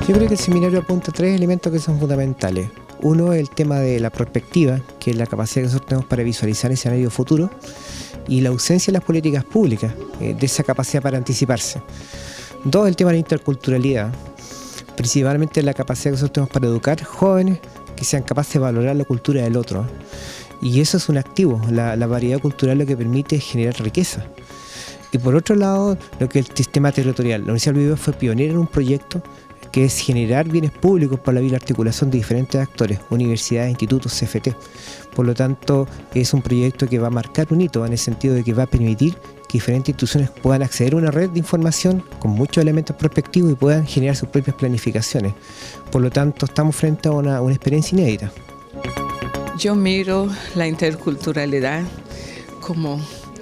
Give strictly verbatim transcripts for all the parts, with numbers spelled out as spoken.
Yo creo que el seminario apunta a tres elementos que son fundamentales. Uno es el tema de la perspectiva, que es la capacidad que nosotros tenemos para visualizar escenarios futuros, y la ausencia de las políticas públicas, eh, de esa capacidad para anticiparse. Dos, el tema de la interculturalidad, principalmente la capacidad que nosotros tenemos para educar jóvenes que sean capaces de valorar la cultura del otro. Y eso es un activo, la, la variedad cultural lo que permite es generar riqueza. Y por otro lado, lo que es el sistema territorial. La Universidad del Biobío fue pionera en un proyecto que es generar bienes públicos por la vía de la articulación de diferentes actores, universidades, institutos, C F T. Por lo tanto, es un proyecto que va a marcar un hito en el sentido de que va a permitir que diferentes instituciones puedan acceder a una red de información con muchos elementos prospectivos y puedan generar sus propias planificaciones. Por lo tanto, estamos frente a una, una experiencia inédita. Yo miro la interculturalidad como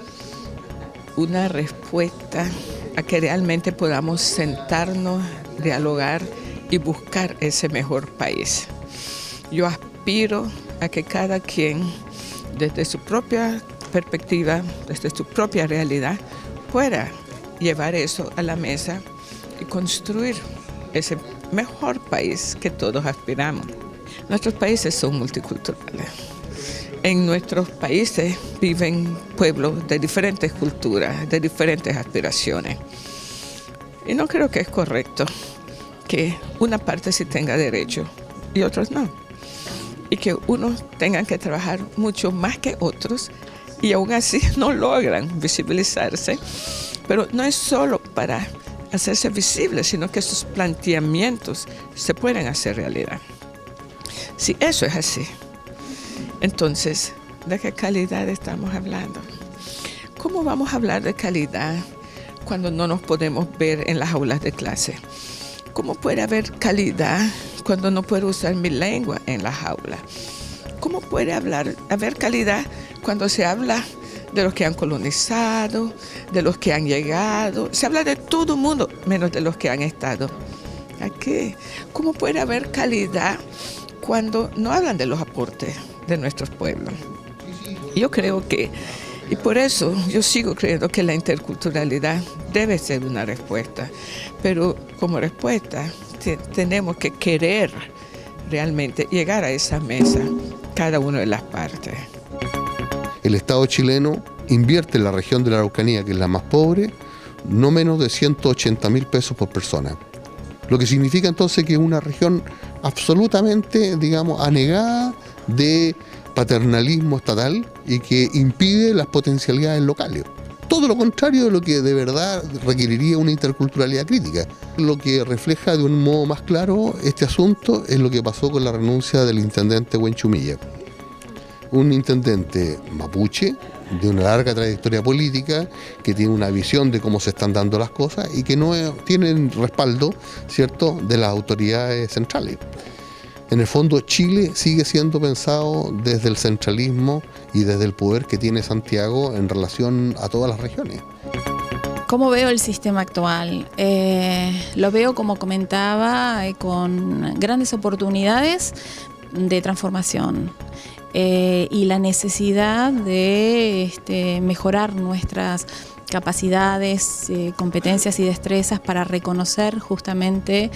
una respuesta a que realmente podamos sentarnos, dialogar y buscar ese mejor país. Yo aspiro a que cada quien, desde su propia perspectiva, desde su propia realidad, pueda llevar eso a la mesa y construir ese mejor país que todos aspiramos. Nuestros países son multiculturales. En nuestros países viven pueblos de diferentes culturas, de diferentes aspiraciones. Y no creo que es correcto que una parte sí tenga derecho y otros no. Y que unos tengan que trabajar mucho más que otros y aún así no logran visibilizarse. Pero no es solo para hacerse visibles, sino que sus planteamientos se pueden hacer realidad. Si eso es así, entonces, ¿de qué calidad estamos hablando? ¿Cómo vamos a hablar de calidad cuando no nos podemos ver en las aulas de clase? ¿Cómo puede haber calidad cuando no puedo usar mi lengua en las aulas? ¿Cómo puede hablar, haber calidad cuando se habla de los que han colonizado, de los que han llegado? Se habla de todo el mundo, menos de los que han estado aquí. ¿Cómo puede haber calidad cuando no hablan de los aportes de nuestros pueblos? Yo creo que, y por eso yo sigo creyendo que la interculturalidad debe ser una respuesta, pero como respuesta te, tenemos que querer realmente llegar a esa mesa, cada una de las partes. El Estado chileno invierte en la región de la Araucanía, que es la más pobre, no menos de ciento ochenta mil pesos por persona. Lo que significa entonces que es una región absolutamente, digamos, anegada de paternalismo estatal y que impide las potencialidades locales. Todo lo contrario de lo que de verdad requeriría una interculturalidad crítica. Lo que refleja de un modo más claro este asunto es lo que pasó con la renuncia del intendente Huenchumilla. Un intendente mapuche de una larga trayectoria política, que tiene una visión de cómo se están dando las cosas y que no tienen respaldo, ¿cierto?, de las autoridades centrales. En el fondo, Chile sigue siendo pensado desde el centralismo y desde el poder que tiene Santiago en relación a todas las regiones. ¿Cómo veo el sistema actual? Eh, lo veo, como comentaba, eh, con grandes oportunidades de transformación. Eh, y la necesidad de este, mejorar nuestras capacidades, eh, competencias y destrezas para reconocer justamente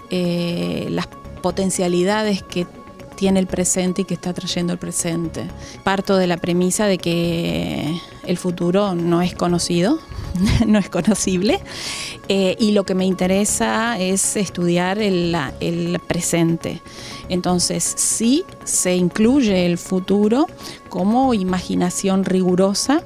eh, las potencialidades que tiene el presente y que está trayendo el presente. Parto de la premisa de que el futuro no es conocido, no es conocible, eh, y lo que me interesa es estudiar el, el presente. Entonces, sí se incluye el futuro como imaginación rigurosa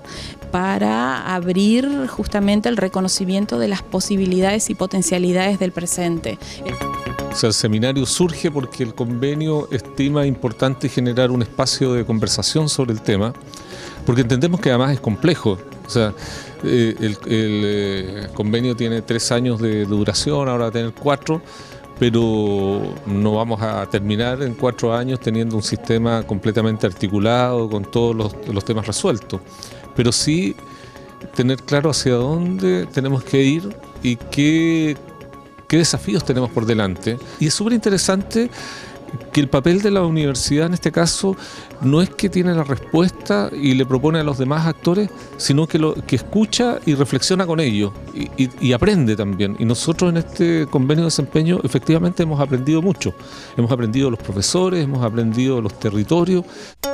para abrir justamente el reconocimiento de las posibilidades y potencialidades del presente. O sea, el seminario surge porque el convenio estima importante generar un espacio de conversación sobre el tema, porque entendemos que además es complejo. O sea, eh, el, el eh, convenio tiene tres años de duración, ahora va a tener cuatro, pero no vamos a terminar en cuatro años teniendo un sistema completamente articulado con todos los, los temas resueltos. Pero sí tener claro hacia dónde tenemos que ir y qué, qué desafíos tenemos por delante. Y es súper interesante que el papel de la universidad en este caso no es que tiene la respuesta y le propone a los demás actores, sino que, lo, que escucha y reflexiona con ellos y, y, y aprende también. Y nosotros en este convenio de desempeño efectivamente hemos aprendido mucho. Hemos aprendido los profesores, hemos aprendido los territorios.